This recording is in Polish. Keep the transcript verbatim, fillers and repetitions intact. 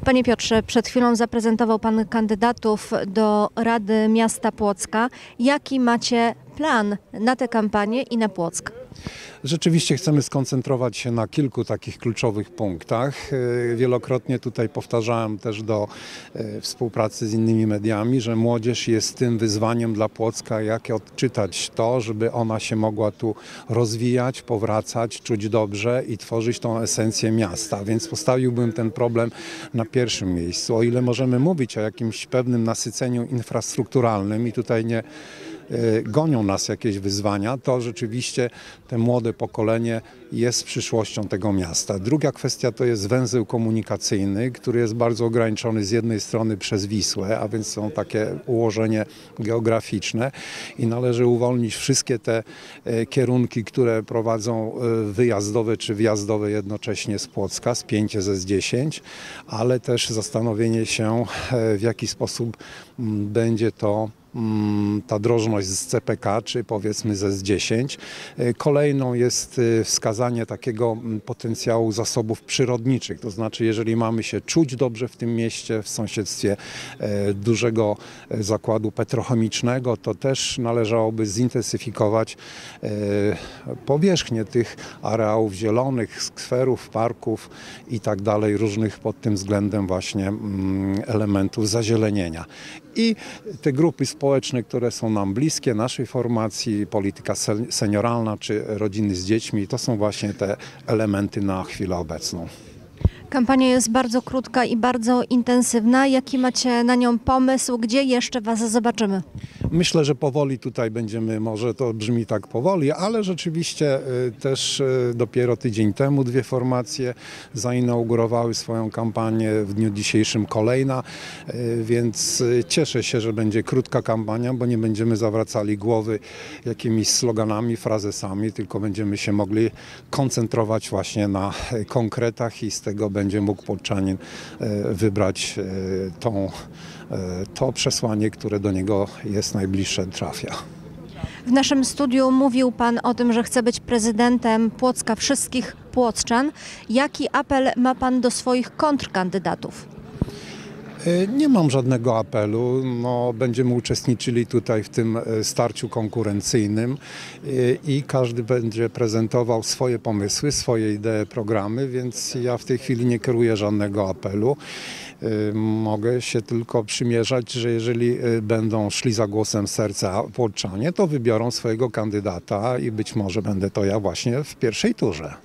Panie Piotrze, przed chwilą zaprezentował Pan kandydatów do Rady Miasta Płocka. Jaki macie plan na tę kampanię i na Płock? Rzeczywiście chcemy skoncentrować się na kilku takich kluczowych punktach. Wielokrotnie tutaj powtarzałem też do współpracy z innymi mediami, że młodzież jest tym wyzwaniem dla Płocka, jak odczytać to, żeby ona się mogła tu rozwijać, powracać, czuć dobrze i tworzyć tą esencję miasta. Więc postawiłbym ten problem na pierwszym miejscu. O ile możemy mówić o jakimś pewnym nasyceniu infrastrukturalnym i tutaj nie gonią nas jakieś wyzwania, to rzeczywiście te młode pokolenie jest przyszłością tego miasta. Druga kwestia to jest węzeł komunikacyjny, który jest bardzo ograniczony z jednej strony przez Wisłę, a więc są takie ułożenie geograficzne i należy uwolnić wszystkie te kierunki, które prowadzą wyjazdowe czy wjazdowe jednocześnie z Płocka, spięcie z S dziesięć, ale też zastanowienie się, w jaki sposób będzie to ta drożność z C P K, czy powiedzmy z S dziesięć. Kolejną jest wskazanie takiego potencjału zasobów przyrodniczych, to znaczy jeżeli mamy się czuć dobrze w tym mieście, w sąsiedztwie dużego zakładu petrochemicznego, to też należałoby zintensyfikować powierzchnię tych areałów zielonych, skwerów, parków i tak dalej, różnych pod tym względem właśnie elementów zazielenienia. I te grupy społeczne, które są nam bliskie, naszej formacji, polityka senioralna czy rodziny z dziećmi, to są właśnie te elementy na chwilę obecną. Kampania jest bardzo krótka i bardzo intensywna. Jaki macie na nią pomysł? Gdzie jeszcze Was zobaczymy? Myślę, że powoli tutaj będziemy, może to brzmi tak powoli, ale rzeczywiście też dopiero tydzień temu dwie formacje zainaugurowały swoją kampanię, w dniu dzisiejszym kolejna, więc cieszę się, że będzie krótka kampania, bo nie będziemy zawracali głowy jakimiś sloganami, frazesami, tylko będziemy się mogli koncentrować właśnie na konkretach i z tego będzie mógł płoczanin wybrać tą, to przesłanie, które do niego jest najbliższe, trafia. W naszym studiu mówił Pan o tym, że chce być prezydentem Płocka, wszystkich płockczan. Jaki apel ma Pan do swoich kontrkandydatów? Nie mam żadnego apelu. No, będziemy uczestniczyli tutaj w tym starciu konkurencyjnym i każdy będzie prezentował swoje pomysły, swoje idee, programy, więc ja w tej chwili nie kieruję żadnego apelu. Mogę się tylko przymierzać, że jeżeli będą szli za głosem serca płockczanie, to wybiorą swojego kandydata i być może będę to ja właśnie w pierwszej turze.